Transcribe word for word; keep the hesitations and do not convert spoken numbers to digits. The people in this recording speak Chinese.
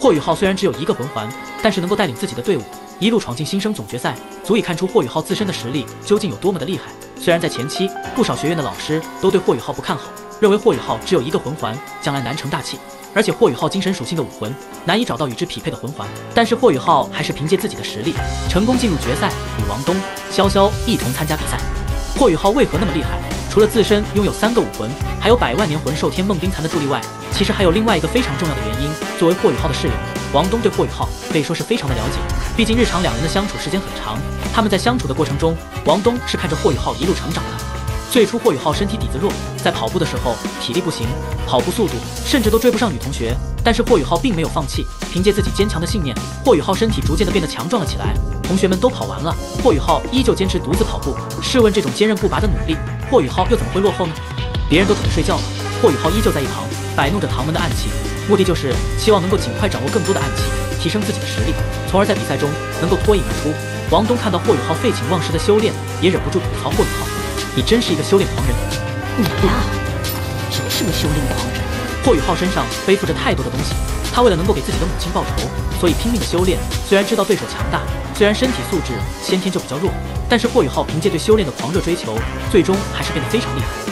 霍雨浩虽然只有一个魂环，但是能够带领自己的队伍一路闯进新生总决赛，足以看出霍雨浩自身的实力究竟有多么的厉害。虽然在前期，不少学院的老师都对霍雨浩不看好，认为霍雨浩只有一个魂环，将来难成大器。而且霍雨浩精神属性的武魂难以找到与之匹配的魂环，但是霍雨浩还是凭借自己的实力，成功进入决赛，与王东、潇潇一同参加比赛。霍雨浩为何那么厉害？除了自身拥有三个武魂，还有百万年魂兽天梦冰蚕的助力外，其实还有另外一个非常重要的原因。作为霍雨浩的室友，王东对霍雨浩可以说是非常的了解，毕竟日常两人的相处时间很长，他们在相处的过程中，王东是看着霍雨浩一路成长的。最初霍雨浩身体底子弱，在跑步的时候体力不行，跑步速度甚至都追不上女同学，但是霍雨浩并没有放弃，凭借自己坚强的信念，霍雨浩身体逐渐的变得强壮了起来。同学们都跑完了，霍雨浩依旧坚持独自跑步。试问这种坚韧不拔的努力，霍雨浩又怎么会落后呢？别人都准备睡觉了，霍雨浩依旧在一旁摆弄着唐门的暗器，目的就是希望能够尽快掌握更多的暗器，提升自己的实力，从而在比赛中能够脱颖而出。王东看到霍雨浩废寝忘食的修炼，也忍不住吐槽霍雨浩：“你真是一个修炼狂人。” 你呀，真是个修炼狂人。 霍雨浩身上背负着太多的东西，他为了能够给自己的母亲报仇，所以拼命的修炼。虽然知道对手强大，虽然身体素质先天就比较弱，但是霍雨浩凭借对修炼的狂热追求，最终还是变得非常厉害。